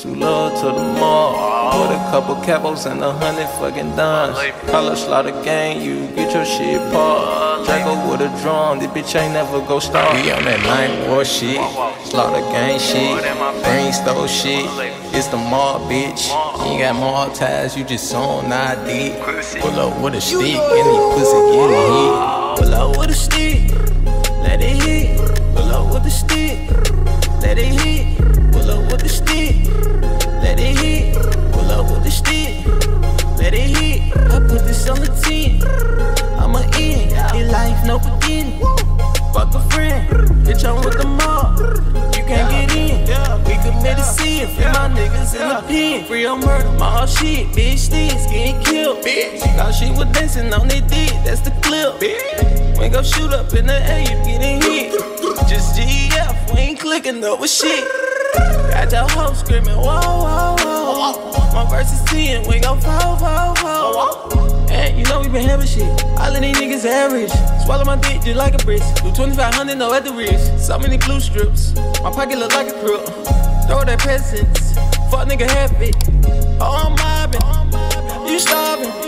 True love to the mall. Put a couple capos and 100 fucking dimes. Call up Slaughter Gang, you get your shit popped. Draco with a drum, this bitch ain't never go stop. We on that night war shit, Slaughter Gang shit, brain stole shit. It's the mob, bitch. You ain't got mob ties, you just on ID. Pull up with a stick, and these pussy getting hit. Pull up with a stick, let it hit. Pull up with a stick, let it hit. Pull up with the stick, let it hit. Pull up with the stick, let it hit. I put this on the 10, I'm a in. In life, no beginning. Fuck a friend, bitch, I'm with the mob. You can't get in. We committed sin, free my niggas in the pen. Free on murder, my shit, bitch, sticks getting killed. Bitch, thought she was dancing on their dick, that's the clip. We gon' shoot up in the air, you getting hit. Just GF, we ain't clicking over shit. Got your hoe screaming, whoa, whoa, whoa. My verse is 10, we gon' fall, fall, fall. And you know we been having shit. All of these niggas average. Swallow my dick just like a brisk. Do 2,500, no at the wrist. So many glue strips. My pocket look like a crook. Throw that presents. Fuck nigga have it. Oh, I'm mobbing. You starving.